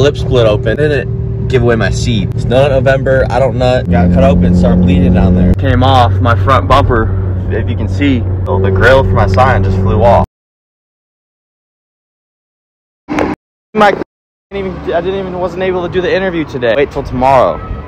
lip split open. Didn't give away my seat. It's not November. I don't nut. Got cut open, started bleeding down there. Came off my front bumper. If you can see, the grill for my sign just flew off. I wasn't able to do the interview today. Wait till tomorrow.